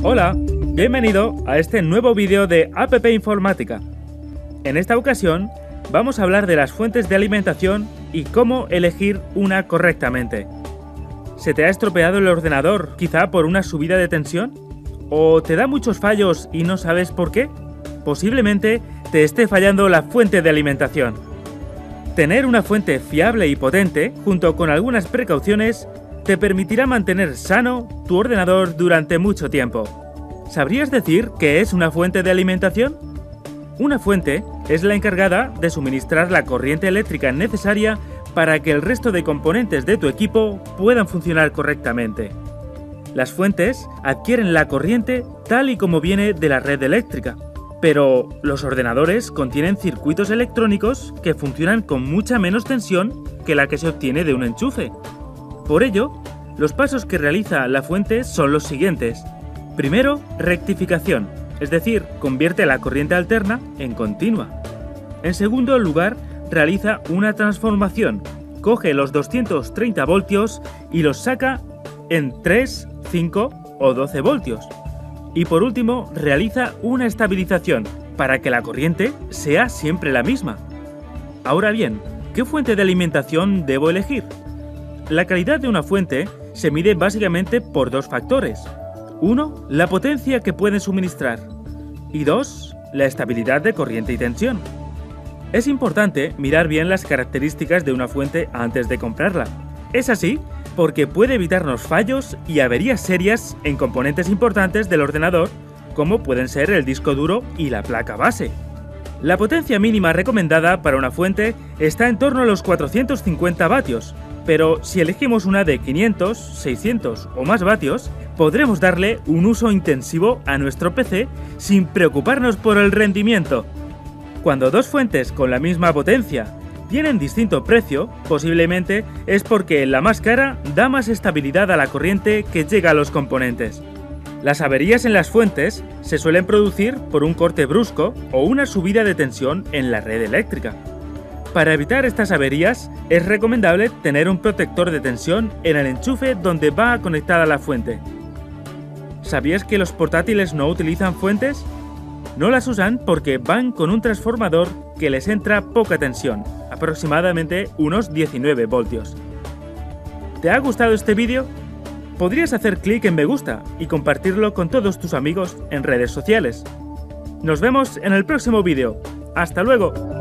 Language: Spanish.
Hola, bienvenido a este nuevo vídeo de APP Informática. En esta ocasión vamos a hablar de las fuentes de alimentación y cómo elegir una correctamente. ¿Se te ha estropeado el ordenador quizá por una subida de tensión? ¿O te da muchos fallos y no sabes por qué? Posiblemente te esté fallando la fuente de alimentación. Tener una fuente fiable y potente, junto con algunas precauciones, te permitirá mantener sano tu ordenador durante mucho tiempo. ¿Sabrías decir qué es una fuente de alimentación? Una fuente es la encargada de suministrar la corriente eléctrica necesaria para que el resto de componentes de tu equipo puedan funcionar correctamente. Las fuentes adquieren la corriente tal y como viene de la red eléctrica, pero los ordenadores contienen circuitos electrónicos que funcionan con mucha menos tensión que la que se obtiene de un enchufe. Por ello, los pasos que realiza la fuente son los siguientes. Primero, rectificación, es decir, convierte la corriente alterna en continua. En segundo lugar, realiza una transformación, coge los 230 voltios y los saca en 3, 5 o 12 voltios. Y por último, realiza una estabilización, para que la corriente sea siempre la misma. Ahora bien, ¿qué fuente de alimentación debo elegir? La calidad de una fuente se mide básicamente por dos factores. 1. La potencia que pueden suministrar. Y 2. La estabilidad de corriente y tensión. Es importante mirar bien las características de una fuente antes de comprarla. Es así porque puede evitarnos fallos y averías serias en componentes importantes del ordenador, como pueden ser el disco duro y la placa base. La potencia mínima recomendada para una fuente está en torno a los 450 vatios, pero si elegimos una de 500, 600 o más vatios, podremos darle un uso intensivo a nuestro PC sin preocuparnos por el rendimiento. Cuando dos fuentes con la misma potencia tienen distinto precio, posiblemente es porque la más cara da más estabilidad a la corriente que llega a los componentes. Las averías en las fuentes se suelen producir por un corte brusco o una subida de tensión en la red eléctrica. Para evitar estas averías, es recomendable tener un protector de tensión en el enchufe donde va conectada la fuente. ¿Sabías que los portátiles no utilizan fuentes? No las usan porque van con un transformador que les entra poca tensión, aproximadamente unos 19 voltios. ¿Te ha gustado este vídeo? Podrías hacer clic en me gusta y compartirlo con todos tus amigos en redes sociales. Nos vemos en el próximo vídeo. ¡Hasta luego!